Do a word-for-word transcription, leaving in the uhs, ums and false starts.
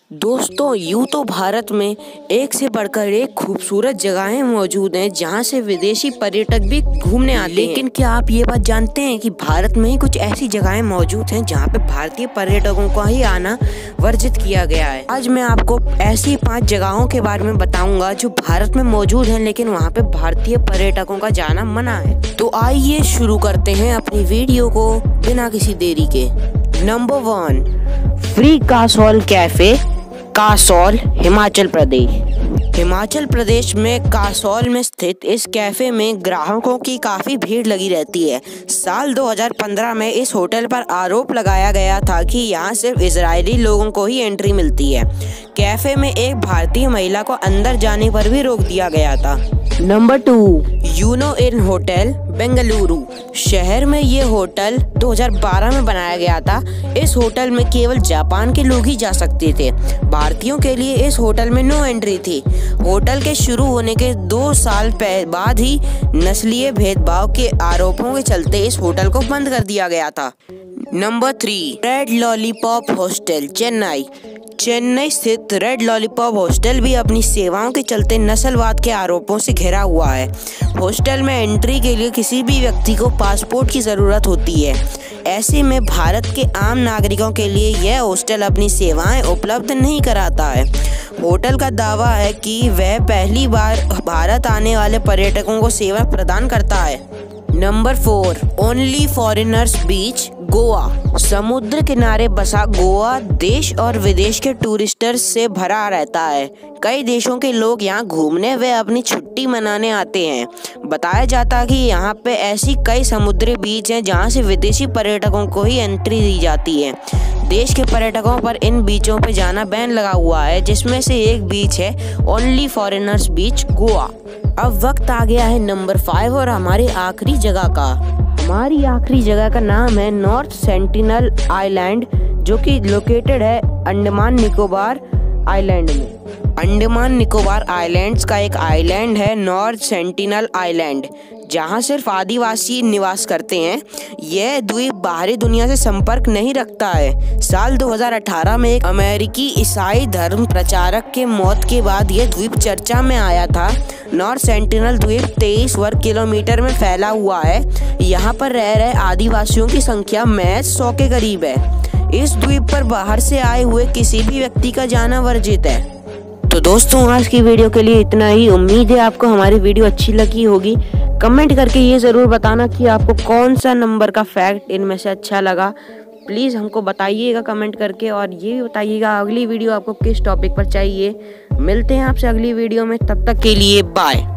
दोस्तों, यूं तो भारत में एक से बढ़कर एक खूबसूरत जगहें मौजूद हैं जहां से विदेशी पर्यटक भी घूमने आते हैं। लेकिन क्या आप ये बात जानते हैं कि भारत में ही कुछ ऐसी जगहें मौजूद हैं जहां पे भारतीय पर्यटकों का ही आना वर्जित किया गया है। आज मैं आपको ऐसी पांच जगहों के बारे में बताऊंगा जो भारत में मौजूद हैं लेकिन वहाँ पे भारतीय पर्यटकों का जाना मना है। तो आइए शुरू करते हैं अपनी वीडियो को बिना किसी देरी के। Number one, free Kasol cafe, Kasol, Himachal Pradesh. Himachal Pradesh में कासोल में स्थित इस कैफे में ग्राहकों की काफी भीड़ लगी रहती है। साल दो हज़ार पंद्रह में इस होटल पर आरोप लगाया गया था कि यहाँ सिर्फ इजरायली लोगों को ही एंट्री मिलती है। कैफे में एक भारतीय महिला को अंदर जाने पर भी रोक दिया गया था। Number two, Uno Inn hotel, Bengaluru. शहर में ये होटल दो हज़ार बारह में बनाया गया था। इस होटल में केवल जापान के लोग ही जा सकते थे। भारतीयों के लिए इस होटल में नो एंट्री थी। होटल के शुरू होने के दो साल बाद ही नस्लीय भेदभाव के आरोपों के चलते इस होटल को बंद कर दिया गया था। Number three, red lollipop hostel, Chennai. Chennai स्थित रेड लॉलीपॉप हॉस्टल भी अपनी सेवाओं के चलते नस्लवाद के आरोपों से घिरा हुआ है। हॉस्टल में एंट्री के लिए किसी भी व्यक्ति को पासपोर्ट की ज़रूरत होती है। ऐसे में भारत के आम नागरिकों के लिए यह हॉस्टल अपनी सेवाएं उपलब्ध नहीं कराता है। होटल का दावा है कि वह पहली बार भारत आने वाले पर्यटकों को सेवा प्रदान करता है। Number four, only foreigners beach, Goa. समुद्र किनारे बसा गोवा देश और विदेश के टूरिस्टर्स से भरा रहता है। कई देशों के लोग यहाँ घूमने व अपनी छुट्टी मनाने आते हैं। बताया जाता है कि यहाँ पे ऐसी कई समुद्री बीच हैं जहाँ से विदेशी पर्यटकों को ही एंट्री दी जाती है। देश के पर्यटकों पर इन बीचों पे जाना बैन लगा हुआ है, जिसमें से एक बीच है ओनली फॉरेनर्स बीच, गोवा। अब वक्त आ गया है नंबर फाइव और हमारी आखिरी जगह का। हमारी आखिरी जगह का नाम है नॉर्थ सेंटिनल आइलैंड, जो कि लोकेटेड है अंडमान निकोबार आइलैंड में। अंडमान निकोबार आइलैंड्स का एक आइलैंड है नॉर्थ सेंटिनल आइलैंड, जहां सिर्फ आदिवासी निवास करते हैं। यह द्वीप बाहरी दुनिया से संपर्क नहीं रखता है। साल दो हज़ार अठारह में एक अमेरिकी ईसाई धर्म प्रचारक के मौत के बाद यह द्वीप चर्चा में आया था। नॉर्थ सेंटिनल द्वीप तेईस वर्ग किलोमीटर में फैला हुआ है। यहाँ पर रह रहे आदिवासियों की संख्या महज सौ के करीब है। इस द्वीप पर बाहर से आए हुए किसी भी व्यक्ति का जाना वर्जित है। तो दोस्तों, आज की वीडियो के लिए इतना ही। उम्मीद है आपको हमारी वीडियो अच्छी लगी होगी। कमेंट करके ये ज़रूर बताना कि आपको कौन सा नंबर का फैक्ट इनमें से अच्छा लगा। प्लीज़ हमको बताइएगा कमेंट करके, और ये भी बताइएगा अगली वीडियो आपको किस टॉपिक पर चाहिए। मिलते हैं आपसे अगली वीडियो में, तब तक के लिए बाय।